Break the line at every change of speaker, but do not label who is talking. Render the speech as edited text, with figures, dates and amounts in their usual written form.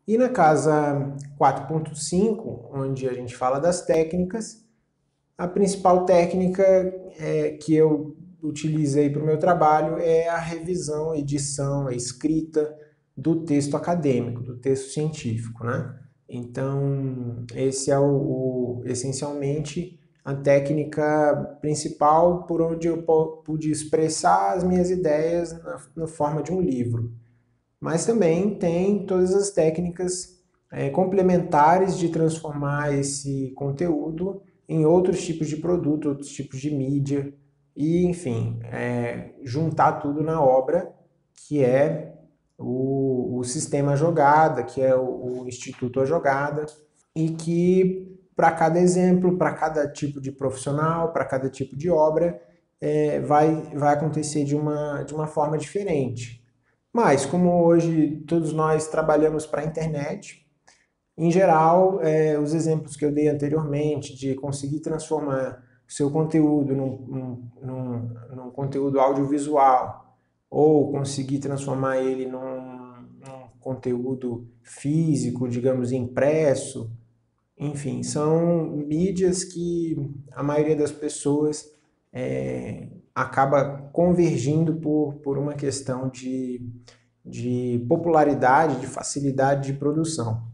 E na casa 4.5, onde a gente fala das técnicas, a principal técnica que eu utilizei para o meu trabalho é a revisão, a edição, a escrita do texto acadêmico, do texto científico, né? Então, esse é essencialmente a técnica principal por onde eu pude expressar as minhas ideias na forma de um livro. Mas também tem todas as técnicas complementares de transformar esse conteúdo em outros tipos de produto, outros tipos de mídia e, enfim, juntar tudo na obra, que é o sistema jogada, que é o Instituto A Jogada, e que para cada exemplo, para cada tipo de profissional, para cada tipo de obra, vai acontecer de uma forma diferente. Mas, como hoje todos nós trabalhamos para a internet, em geral, os exemplos que eu dei anteriormente de conseguir transformar o seu conteúdo num conteúdo audiovisual ou conseguir transformar ele num conteúdo físico, digamos, impresso, enfim, são mídias que a maioria das pessoas acaba convergindo por uma questão de popularidade, de facilidade de produção.